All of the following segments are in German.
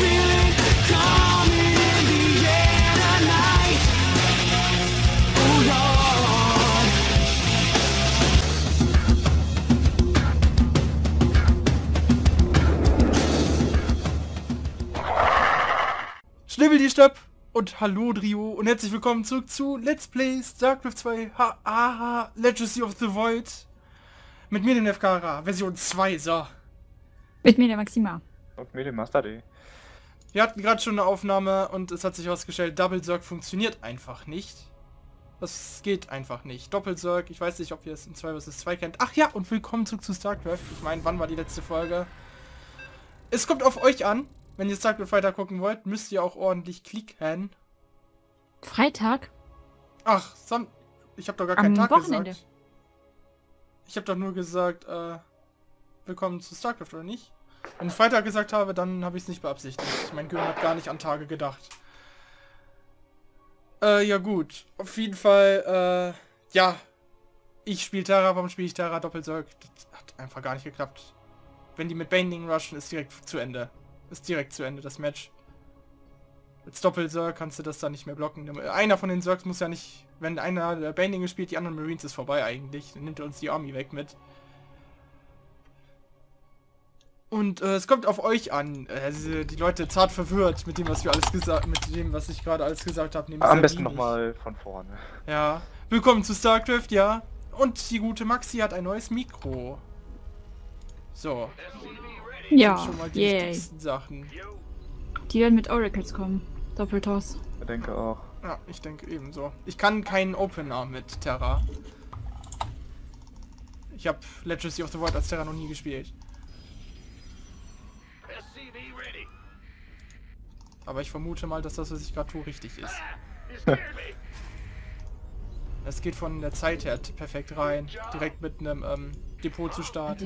Schnibbel die Stopp und hallo Drio und herzlich willkommen zurück zu Let's Play StarCraft 2 Legacy of the Void. Mit mir den FKRA, Version 2, so. Mit mir der Maxima. Und mit dem Master D. Wir hatten gerade schon eine Aufnahme und es hat sich herausgestellt, Double Zerg funktioniert einfach nicht. Das geht einfach nicht. Doppel Zerg, ich weiß nicht, ob ihr es in 2 vs 2 kennt. Ach ja, und willkommen zurück zu StarCraft. Ich meine, wann war die letzte Folge? Es kommt auf euch an. Wenn ihr StarCraft weiter gucken wollt, müsst ihr auch ordentlich klicken. Freitag? Ach, ich habe doch gar keinen Tag Wochenende gesagt. Ich habe doch nur gesagt, willkommen zu StarCraft, oder nicht? Wenn ich Freitag gesagt habe, dann habe ich es nicht beabsichtigt. Mein Gehirn hat gar nicht an Tage gedacht. Ja gut. Auf jeden Fall, ja. Ich spiele Terra, warum spiele ich Terra Doppelzerg? Das hat einfach gar nicht geklappt. Wenn die mit Baneling rushen, ist direkt zu Ende. Ist direkt zu Ende, das Match. Als Doppel-Zerg kannst du das da nicht mehr blocken. Einer von den Zergs muss ja nicht... Wenn einer der Baneling spielt, die anderen Marines ist vorbei eigentlich. Dann nimmt er uns die Army weg mit. Und es kommt auf euch an. Die Leute zart verwirrt mit dem, was wir alles gesagt... Mit dem, was ich gerade alles gesagt habe. Am besten nochmal von vorne. Ja. Willkommen zu StarCraft, ja. Und die gute Maxi hat ein neues Mikro. So. Ja, schon mal die yay. wichtigsten Sachen. Die werden mit Oracles kommen. Doppeltoss. Ich denke auch. Ja, ich denke ebenso. Ich kann keinen Opener mit Terra. Ich habe Legacy of the Void als Terra noch nie gespielt. Aber ich vermute mal, dass das, was ich gerade tue, richtig ist. Es geht von der Zeit her perfekt rein, direkt mit einem Depot zu starten.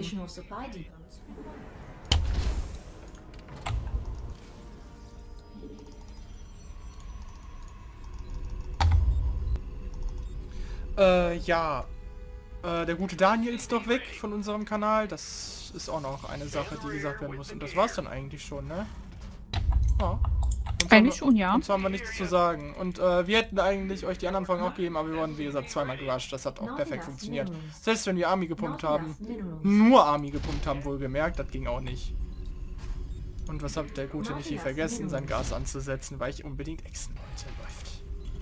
Ja. Der gute Daniel ist doch weg von unserem Kanal. Das ist auch noch eine Sache, die gesagt werden muss. Und das war's dann eigentlich schon, ne? Ja. Eigentlich schon, ja. Sonst haben wir nichts zu sagen. Und wir hätten eigentlich euch die anderen Folgen auch gegeben, aber wir wurden, wie gesagt, zweimal gerusht. Das hat auch perfekt funktioniert. Selbst wenn wir Army gepumpt haben, nur Army gepumpt haben, wohlgemerkt, das ging auch nicht. Und was hat der gute Michi vergessen, sein Gas anzusetzen, weil ich unbedingt exen wollte. Läuft.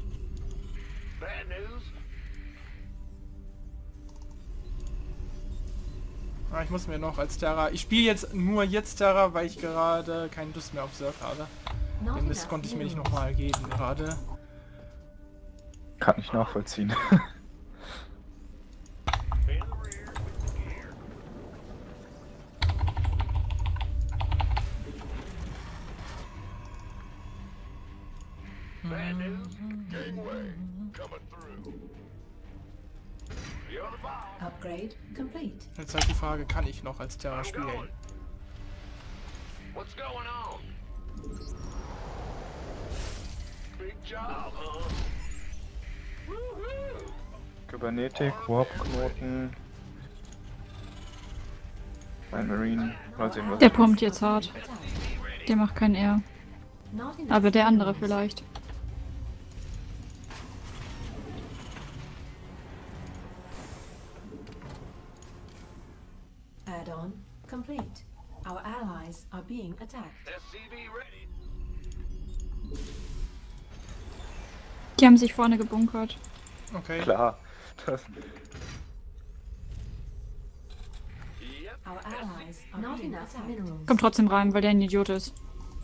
Ich muss mir noch als Terra... Ich spiele jetzt nur Terra, weil ich gerade keinen Lust mehr auf Zerg habe. Den Mist konnte ich mir nicht nochmal geben gerade. Kann ich nachvollziehen. Upgrade complete. Jetzt halt die Frage, kann ich noch als Terra spielen? What's going on? Big job, huh? Kybernetik, Warp-Knoten. Ein Marine. Mal sehen, was Der pumpt jetzt hart. Der macht kein R. Not enough Aber der andere minerals. vielleicht. Add-on complete. Our allies are being attacked. SCV ready. Die haben sich vorne gebunkert. Okay. klar. Das, Yep. Our allies are not enough minerals. Kommt trotzdem rein, weil der ein Idiot ist.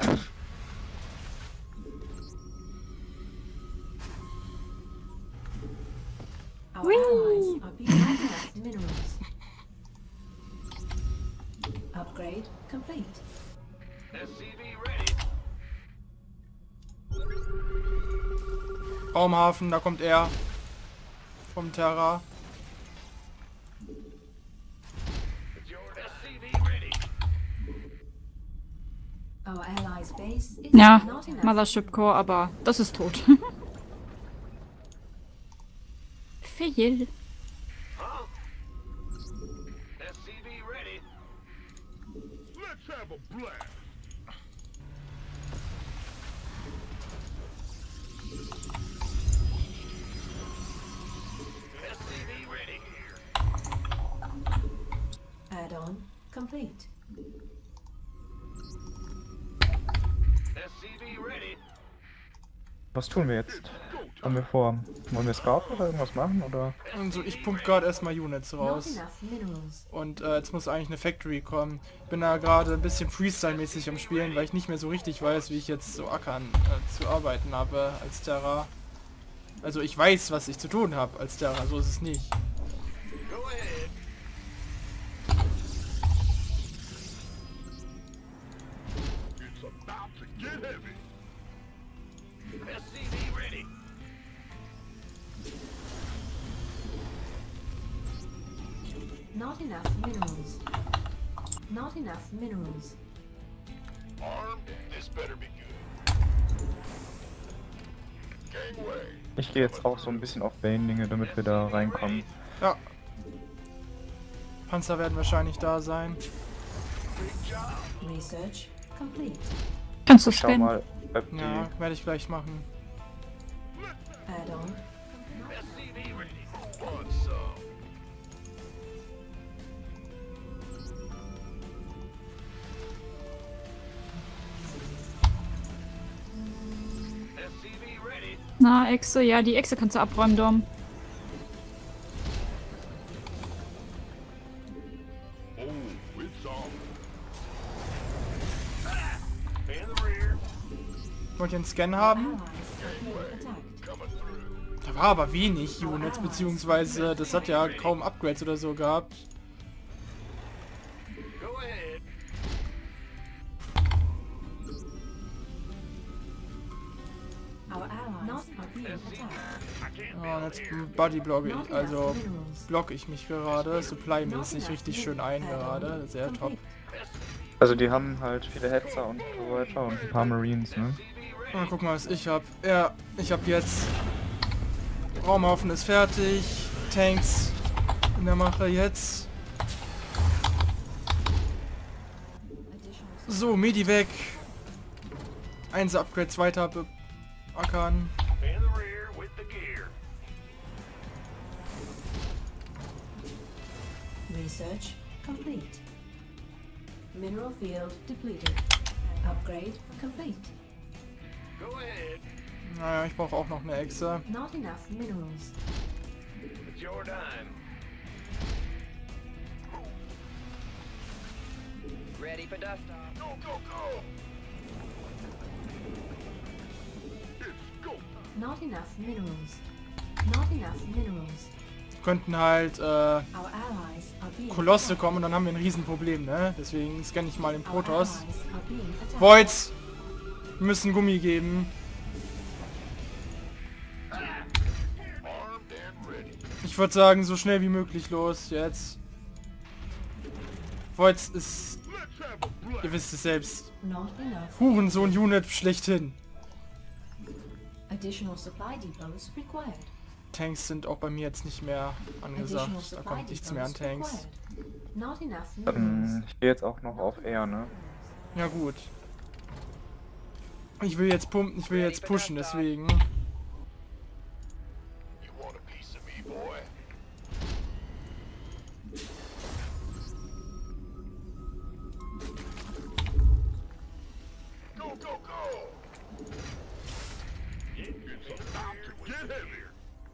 Our allies are being not enough minerals. Upgrade complete. SCV ready. Raumhafen, da kommt er. Vom Terra. It's your SCV ready. Our allies base is Ja, not enough. Mothership Core, aber das ist tot. Fail. Huh? SCV ready. Let's have a blast. SCV ready. Add-on complete. SCV ready. Was tun wir jetzt? Haben wir vor? Wollen wir scouten oder irgendwas machen? Oder? Also ich pump gerade erstmal Units Not raus. enough minerals. Und jetzt muss eigentlich eine Factory kommen. Ich bin da gerade ein bisschen Freestyle-mäßig am Spielen, weil ich nicht mehr so richtig weiß, wie ich jetzt so ackern zu arbeiten habe als Terra. Also ich weiß, was ich zu tun habe als Terra, so ist es nicht. Go ahead. It's about to get heavy. SCV ready. Not enough minerals. Not enough minerals. Armed. This better be good. Gangway. Ich gehe jetzt auch so ein bisschen auf Bane-Dinge, damit wir da reinkommen. Ja. Panzer werden wahrscheinlich da sein. Big job. Research complete. Kannst du Schau spenden? mal, ob die... Ja, werde ich gleich machen. Add-on. SCV ready. Want some? SCV ready. Na, Echse, ja, die Echse kannst du abräumen, Dom. Oh, it's on. In the rear. Wollt ihr einen Scan haben? Allies are being attacked. Coming through. Da war aber wenig Units, beziehungsweise das hat ja kaum Upgrades oder so gehabt. Go ahead. Our allies are being attacked. I can't Ja, und jetzt build here. Bodyblocke Not ich, enough also minerals. blocke ich mich gerade, Not supply-mäßig enough richtig schön ein minerals. gerade, sehr top. Complete. Also die haben halt viele Hetzer und so weiter und ein paar Marines, ne? Na, guck mal, was ich hab. Ja, ich hab jetzt Raumhaufen ist fertig, Tanks in der Mache jetzt. Additional So, Medi weg. 1 Upgrade, weiter ackern. In the rear with the gear. research complete. Mineral field depleted. Upgrade complete. Go ahead. Naja, ich brauche auch noch eine Echse. Not enough minerals. It's your dime. Ready for dust off. Go, go, go. It's go. Not enough minerals. Not enough minerals. Könnten halt Our allies are being Kolosse attacked. kommen und dann haben wir ein Riesenproblem, ne? Deswegen scanne ich mal den Our Protoss. allies are being attacked. Voids! Wir müssen Gummi geben. Armed and ready. Ich würde sagen, so schnell wie möglich los jetzt. Voids ist, Let's have a blast. ihr wisst es selbst, Not enough. Hurensohn-Unit schlechthin. Additional supply depots required. Tanks sind auch bei mir jetzt nicht mehr Additional angesagt. Da supply kommt nichts mehr an depots Tanks. required. Not enough minerals. Ich gehe jetzt auch noch auf R, ne? Ja gut. Ich will jetzt pumpen, ich will jetzt pushen, deswegen. You want a piece of me, boy? Go, go, go. It's about to get heavier.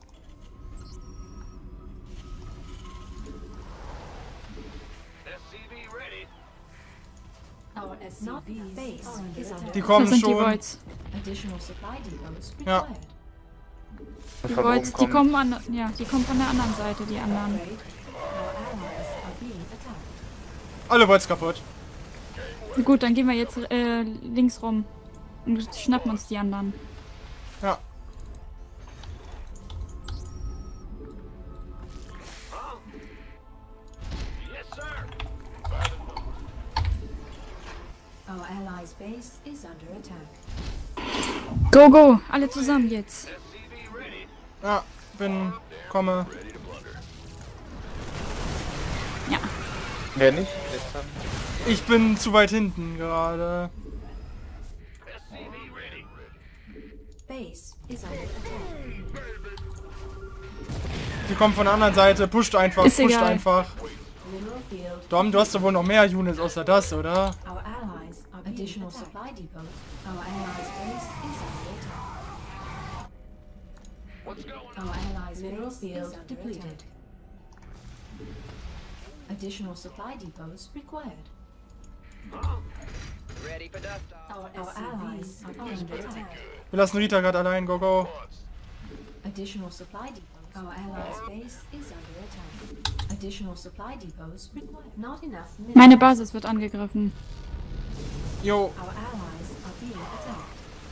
SCV ready. Our SCV base is under Die Da kommen sind die schon. Voids. Additional supply depots Ja. required. Die Von Voids, oben die kommen an, ja, die kommen von der anderen Seite, die anderen. Upgrade. Our allies are being attacked. Alle Voids kaputt. Gut, dann gehen wir jetzt links rum und schnappen uns die anderen. Ja. Huh? Yes, sir. Our allies' base is under attack. Go, go! Alle zusammen jetzt. SCV ready. Ja, komme. Ready to blunder. Ja. Wer nicht? Jetzt dann. Ich bin zu weit hinten gerade. SCV ready. base is under attack. Die kommen von der anderen Seite. Pusht einfach, Ist pusht egal. einfach. Mineral field. Dom, du hast doch wohl noch mehr Units außer das, oder? Our allies are being additional supply depot. Our allies' base is under attack. What's going on? Our allies' mineral field depleted. Additional supply depots required. Ready for dust off. Our allies are under attack. Wir lassen Rita gerade allein, go go. Additional supply depots. Our allies' base is under attack. Additional supply depots required. Not enough minerals. Meine Basis wird angegriffen. Jo, Our allies are being attacked.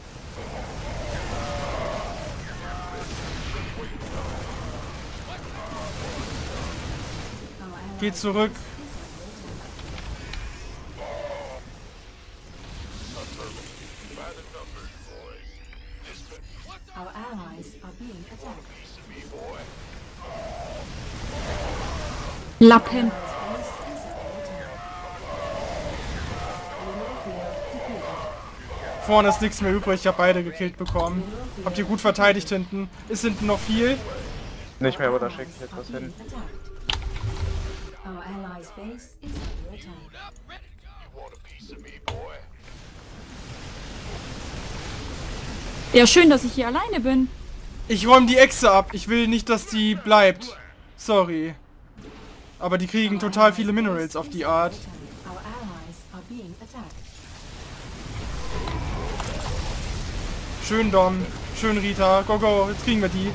Our allies' geht zurück. Our allies are being attacked. Lappen. Base is under attack. Mineral field depleted. Vorne ist nichts mehr übrig, ich habe beide gekillt bekommen. Habt ihr gut verteidigt hinten? Ist hinten noch viel? Nicht mehr, aber da schicke ich jetzt was hin. Our allies' base is under attack. You want a piece of me, boy? Ja, schön, dass ich hier alleine bin. Ich räume die Echse ab. Ich will nicht, dass die bleibt. Sorry. Aber die kriegen total viele Minerals auf die Art. Our allies are being attacked. Schön Dom. Schön Rita. Go go. Jetzt kriegen wir die.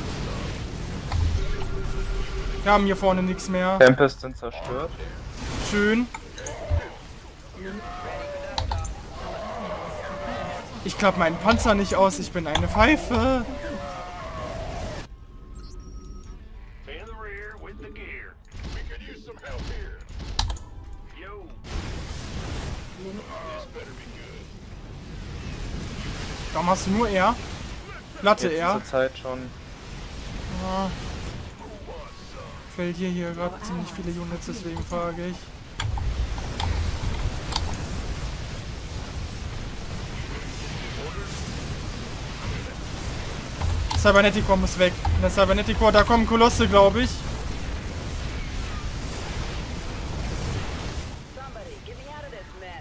Wir haben hier vorne nichts mehr. Tempest sind zerstört. Schön. Ich klappe meinen Panzer nicht aus. Ich bin eine Pfeife. In the rear with the gear. We could use some help here. Yo. This better be good. Warum hast du nur er? Platte Jetzt er. zur Zeit schon. Ah. Fällt hier gerade ziemlich viele Units, deswegen frage ich. Cyberneticore muss weg. In der Cyberneticore, da kommen Kolosse, glaube ich. Somebody, get me out of this mess.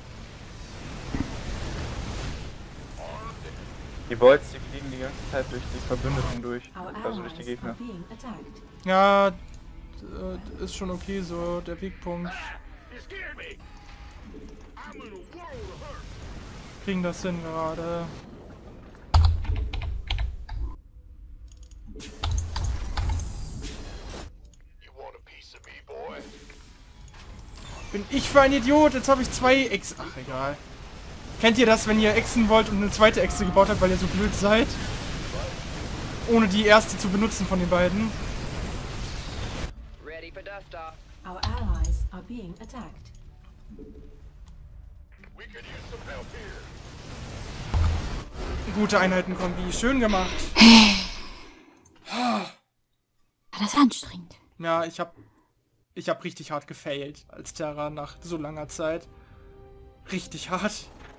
Die Bolts, die fliegen die ganze Zeit durch die Verbündeten durch. Our Also durch die allies are Gegner. being attacked. Ja, ist schon okay so, der Wegpunkt. You scared me. I'm in a world of hurt. Kriegen das hin gerade. You want a piece of me, boy? Bin ich für ein Idiot? Jetzt habe ich zwei Echsen. Ach, egal. Kennt ihr das, wenn ihr Echsen wollt und eine zweite Echse gebaut habt, weil ihr so blöd seid? Ohne die erste zu benutzen von den beiden. Ready for dust off. Our allies are being attacked. We could use some help here. Gute Einheitenkombi. Schön gemacht. Das war anstrengend. Ja, ich hab richtig hart gefailt als Terra nach so langer Zeit. Richtig hart.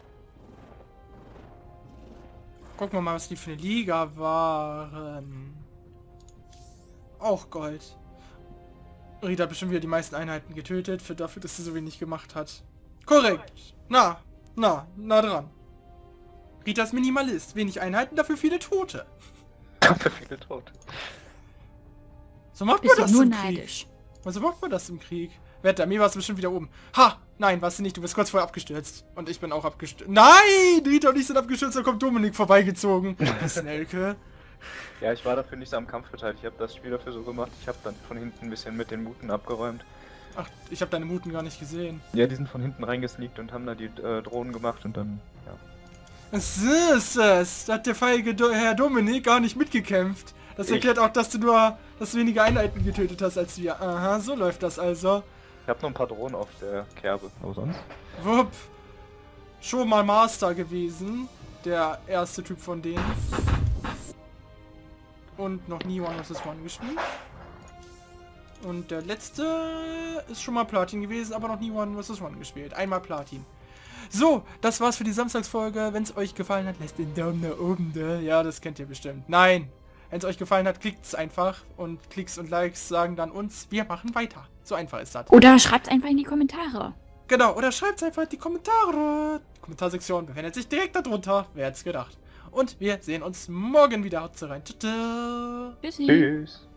Gucken wir mal, was die für eine Liga waren. Auch Gold. Rita hat bestimmt wieder die meisten Einheiten getötet, dafür, dass sie so wenig gemacht hat. Korrekt. Na dran. Rita ist Minimalist. Wenig Einheiten, dafür viele Tote. Dafür viele tot. So macht man Bist du das nur im Krieg. neidisch. So macht man das im Krieg. Wetter, mir warst du bestimmt wieder oben. Ha! Nein, warst du nicht. Du bist kurz vorher abgestürzt. Und ich bin auch abgestürzt. Nein! Rita und ich sind abgestürzt, da kommt Dominik vorbeigezogen. Snelke. Ja, ich war dafür nicht so am Kampf beteiligt. Ich habe das Spiel dafür so gemacht. Ich habe dann von hinten ein bisschen mit den Muten abgeräumt. Ach, ich habe deine Muten gar nicht gesehen. Ja, die sind von hinten reingesneakt und haben da die Drohnen gemacht und dann, ja. Was ist das? Da hat der feige Herr Dominik gar nicht mitgekämpft. Das erklärt auch, dass du weniger Einheiten getötet hast als wir. Aha, so läuft das also. Ich habe noch ein paar Drohnen auf der Kerbe. Aber sonst? Wupp. Schon mal Master gewesen. Der erste Typ von denen. Und noch nie One vs. One gespielt. Und der letzte ist schon mal Platin gewesen, aber noch nie One vs. One gespielt. Einmal Platin. So, das war's für die Samstagsfolge. Wenn es euch gefallen hat, lasst den Daumen nach oben da. Ja, das kennt ihr bestimmt. Nein, wenn es euch gefallen hat, klickt's einfach. Und Klicks und Likes sagen dann uns, wir machen weiter. So einfach ist das. Oder schreibt's einfach in die Kommentare. Genau, oder schreibt's einfach in die Kommentare. Die Kommentarsektion befindet sich direkt darunter. Wer hätte es gedacht? Und wir sehen uns morgen wieder. Haut rein. Tschüss. Tschüssi. Tschüss.